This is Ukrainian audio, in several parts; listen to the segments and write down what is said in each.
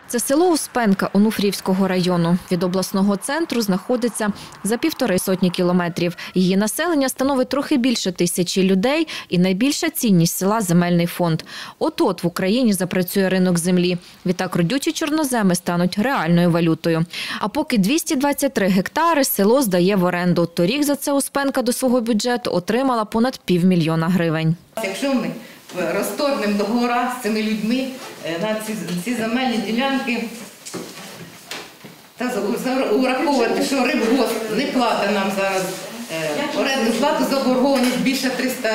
Це село Успенка Онуфріївського району. Від обласного центру знаходиться за 1,5 кілометрів. Її населення становить трохи більше 1000 людей і найбільша цінність села – земельний фонд. От-от в Україні запрацює ринок землі. Відтак родючі чорноземи стануть реальною валютою. А поки 223 гектари село здає в оренду. Торік за це Успенка до свого бюджету отримала понад 500 000 гривень. Якщо ми розторгнемо договори з цими людьми на ці земельні ділянки та ураховувати, що Рибгосп не платить нам зараз орендну плату, заборгованість більше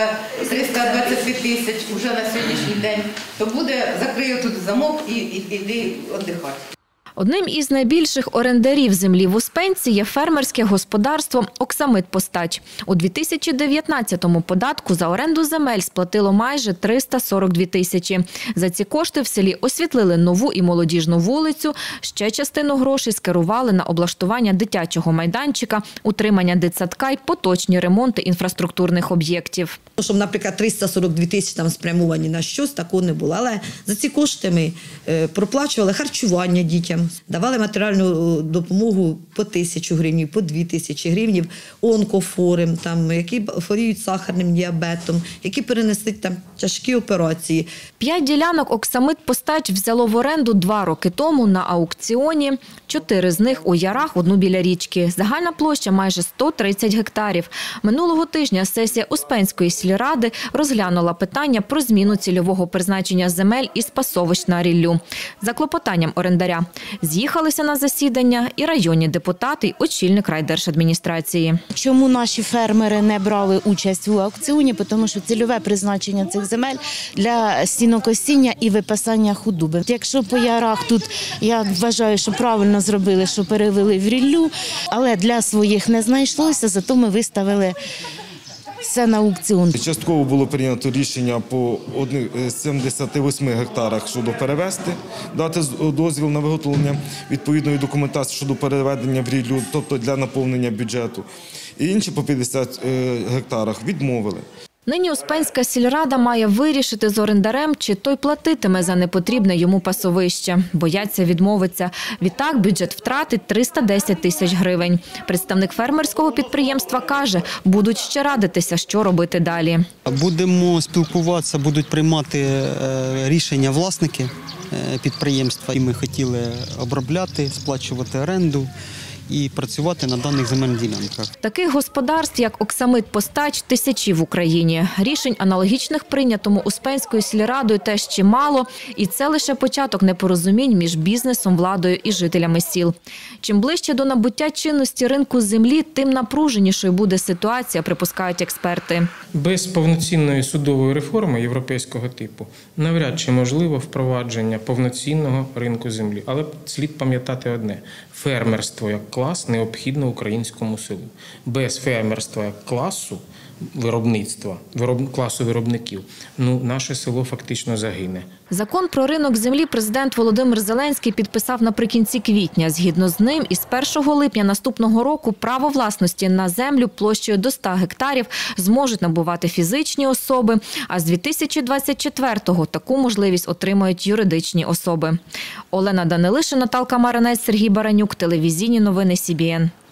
320 тисяч вже на сьогоднішній день, то буде закрию тут замок і йди віддихати. Одним із найбільших орендарів землі в Успенці є фермерське господарство «Оксамит Постач». У 2019-му податку за оренду земель сплатило майже 342 тисячі. За ці кошти в селі освітлили нову і молодіжну вулицю, ще частину грошей скерували на облаштування дитячого майданчика, утримання дитсадка й поточні ремонти інфраструктурних об'єктів. Щоб, наприклад, 342 тисячі там спрямовані на щось, такого не було. Але за ці кошти ми проплачували харчування дітям, давали матеріальну допомогу по 1000 гривень, по 2000 гривень, онкохворим, які хворіють сахарним діабетом, які перенесли тяжкі операції. 5 ділянок «Оксамит Постач» взяло в оренду 2 роки тому на аукціоні. 4 з них у ярах, 1 біля річки. Загальна площа майже 130 гектарів. Минулого тижня сесія Успенської сільради розглянула питання про зміну цільового призначення земель із пасовищ на ріллю. За клопотанням орендаря з'їхалися на засідання і районні депутати, і очільник райдержадміністрації. Чому наші фермери не брали участь у аукціоні? Тому що цільове призначення цих земель для сінокосіння і випасання худоби. Якщо по ярах тут, я вважаю, що правильно зробили, що перевели в ріллю, але для своїх не знайшлося, зато ми виставили все на аукціон. Частково було прийнято рішення по 78 гектарах щодо перевести, дати дозвіл на виготовлення відповідної документації щодо переведення в ріллю, тобто для наповнення бюджету. І інші по 50 гектарах відмовили. Нині Успенська сільрада має вирішити з орендарем, чи той платитиме за непотрібне йому пасовище. Бояться відмовиться. Відтак бюджет втратить 310 тисяч гривень. Представник фермерського підприємства каже, будуть ще радитися, що робити далі. Будемо спілкуватися, будуть приймати рішення власники підприємства. І ми хотіли обробляти, сплачувати оренду і працювати на даних земельних ділянках. Таких господарств, як «Оксамит Постач», тисячі в Україні. Рішень аналогічних прийнятому Успенською сільрадою теж чимало, і це лише початок непорозумінь між бізнесом, владою і жителями сіл. Чим ближче до набуття чинності ринку землі, тим напруженішою буде ситуація, припускають експерти. Без повноцінної судової реформи європейського типу навряд чи можливо впровадження повноцінного ринку землі. Але слід пам'ятати одне – фермерство як клас необхідно українському селу. Без фермерства як класу виробництва, класу виробників, наше село фактично загине. Закон про ринок землі президент Володимир Зеленський підписав наприкінці квітня. Згідно з ним, із 1 липня наступного року право власності на землю площею до 100 гектарів зможуть набувати фізичні особи, а з 2024-го таку можливість отримають юридичні особи. Олена Данилишин, Наталка Маринець, Сергій Баранюк. Телевізійні новини СІБІН.